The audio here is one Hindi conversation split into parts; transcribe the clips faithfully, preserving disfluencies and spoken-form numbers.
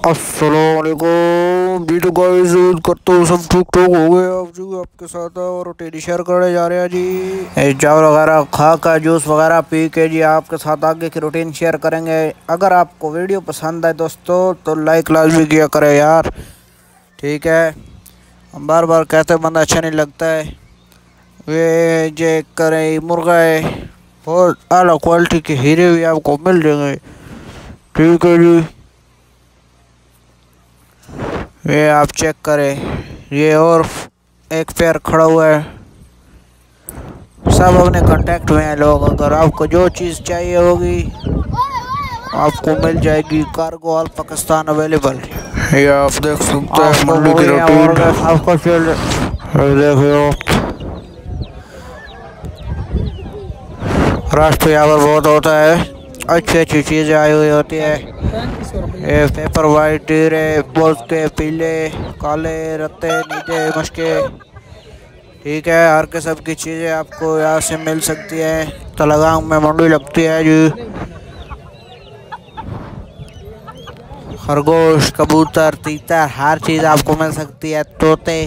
अस्सलाम वालेकुम जी। तो गाइस उम्मीद करता हूँ सब ठीक ठाक हो गए। आप जी आपके साथ और रोटी शेयर करने जा रहे हैं जी। ये चावल वगैरह खा कर जूस वगैरह पी के जी आपके साथ आगे की रूटीन शेयर करेंगे। अगर आपको वीडियो पसंद आए दोस्तों तो लाइक लाजमी किया करें यार, ठीक है। हम बार बार कहते हैं बंदा अच्छा नहीं लगता है। वे जे करें मुर्गा है, बहुत आला क्वालिटी के हीरे भी आपको मिल जाएंगे, ठीक है जी। ये आप चेक करें, ये और एक पेयर खड़ा हुआ है। सब अपने कांटेक्ट में हैं लोग। अगर आपको जो चीज़ चाहिए होगी आपको मिल जाएगी। Cargo all Pakistan available. ये आप देख सकते हैं मंडी की रूटीन। आपको देखिए रश तो यहाँ पर बहुत होता है, अच्छी अच्छी चीज़ें आई हुई होती है। ये पेपर वाइट हीरे, बोस के पीले काले रत्ते नीचे मशके, ठीक है। हर किस्म की चीज़ें आपको यहाँ से मिल सकती है। तलगांव में मंडी लगती है जी। खरगोश कबूतर तीतर हर चीज़ आपको मिल सकती है। तोते,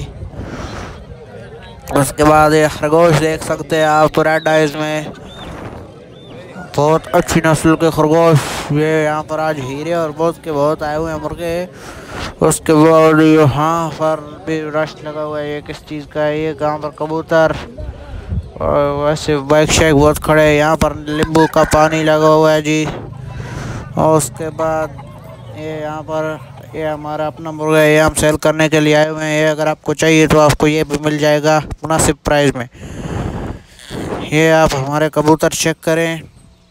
उसके बाद ये खरगोश देख सकते हैं आप रेड आइज में, बहुत अच्छी नस्ल के खरगोश। ये यहाँ पर आज हीरे और बोस के बहुत आए हुए हैं मुर्गे। उसके बाद यहाँ पर भी रश लगा हुआ है। ये किस चीज़ का है? ये यहाँ पर कबूतर और वैसे बाइक शाइक बहुत खड़े हैं। यहाँ पर नींबू का पानी लगा हुआ है जी। और उसके बाद ये यहाँ पर ये हमारा अपना मुर्गा है, ये हम सेल करने के लिए आए हुए हैं। ये अगर आपको चाहिए तो आपको ये भी मिल जाएगा मुनासिब प्राइस में। ये आप हमारे कबूतर चेक करें।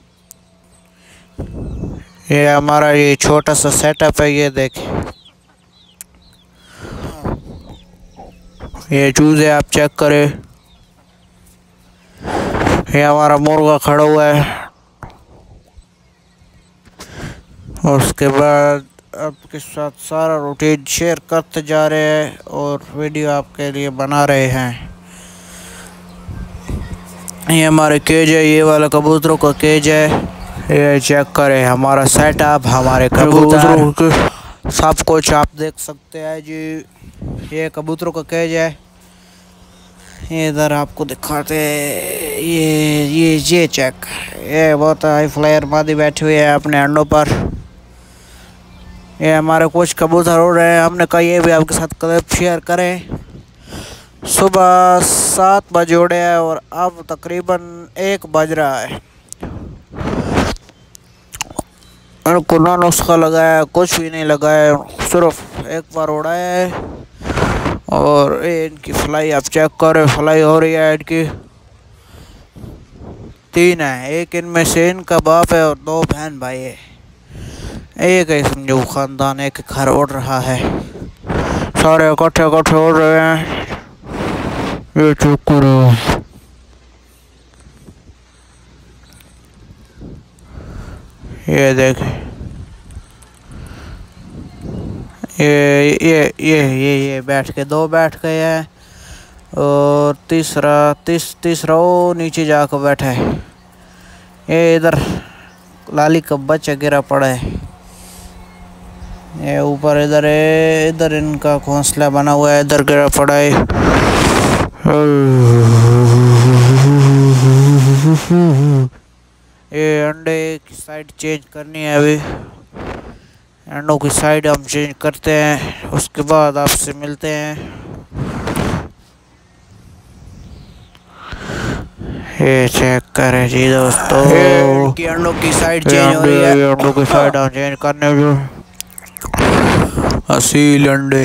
ये हमारा ये छोटा सा सेटअप है, ये देखें। ये चूज़े आप चेक करें। ये हमारा मुर्गा खड़ा हुआ है। उसके बाद आपके साथ सारा रूटीन शेयर करते जा रहे हैं और वीडियो आपके लिए बना रहे हैं। ये हमारे केज है, ये वाला कबूतरों का केज है। ये चेक करें हमारा सेटअप, हमारे कबूतरों के सब कुछ आप देख सकते हैं जी। ये कबूतरों का केज है। ये इधर आपको दिखाते हैं। ये ये ये चेक, ये बहुत हाई फ्लायर मादी बैठी हुई है अपने अंडों पर। ये हमारे कुछ कबूतर उड़ रहे हैं, हमने कहा ये भी आपके साथ क्लिप शेयर करें। सुबह सात बजे उड़े हैं और अब तकरीबन एक बज रहा है। इनको ना नुस्खा लगाया, कुछ भी नहीं लगाया, सिर्फ एक बार उड़ाया है। और ये इनकी फ्लाई आप चेक करें, फ्लाई हो रही है इनकी। तीन है, एक इनमें से इनका बाप है और दो बहन भाई है। एक है समझो ख़ानदान, एक घर उड़ रहा है, सारे इकट्ठे इकट्ठे उड़ रहे हैं। ये चेक करो, ये देखें। ये ये ये ये ये बैठ के दो बैठ गए हैं और तीसरा तीस तीसरा वो नीचे जाकर बैठा है। ये इधर लाली का बच्चा गिरा पड़ा है। ये ऊपर इधर है, इधर इनका घोंसला बना हुआ है, इधर गिरा पड़ा है। ये अंडे की साइड चेंज करनी है अभी। अंडों की साइड हम चेंज करते हैं, उसके बाद आपसे मिलते हैं। ये चेक करें जी दोस्तों, इनकी अंडों की साइड चेंज हो रही है। अंडों की साइड हम चेंज करने जो असील अंडे,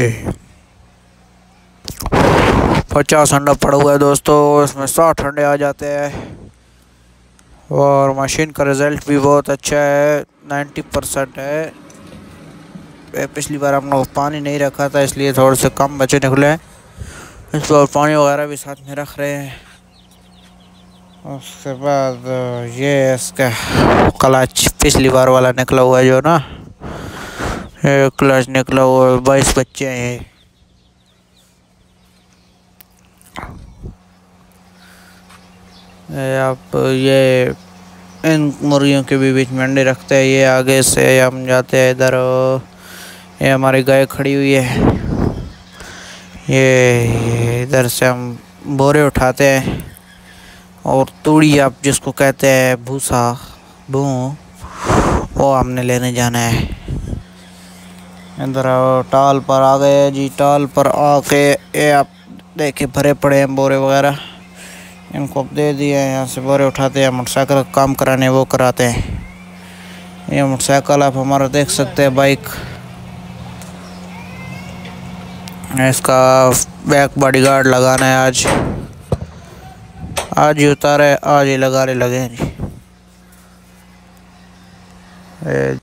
पचास अंडा पड़ा हुआ है दोस्तों, इसमें साठ अंडे आ जाते हैं। और मशीन का रिज़ल्ट भी बहुत अच्छा है, नब्बे परसेंट है। पिछली बार हम लोग पानी नहीं रखा था इसलिए थोड़े से कम बचे निकले हैं। इस बार पानी वगैरह भी साथ में रख रहे हैं। उसके बाद ये इसका क्लच पिछली बार वाला निकला हुआ है जो ना, ये क्लच निकला हुआ है। बाईस बच्चे हैं। ये आप ये इन मुर्गियों के भी बीच में अंडे रखते हैं। ये आगे से हम जाते हैं इधर, ये हमारी गाय खड़ी हुई है। ये इधर से हम बोरे उठाते हैं और तूड़ी आप जिसको कहते हैं भूसा भू वो हमने लेने जाना है। इधर टाल पर आ गए जी। टाल पर आके ये आप देखे भरे पड़े हैं बोरे वगैरह, इनको अब दे दिए हैं। यहाँ से बोरे उठाते हैं, मोटरसाइकिल का काम कराने वो कराते हैं। ये मोटरसाइकिल आप हमारा देख सकते हैं, बाइक, इसका बैक बॉडीगार्ड लगाना है। आज आज ही उतारे, आज ही लगाने लगे हैं जी।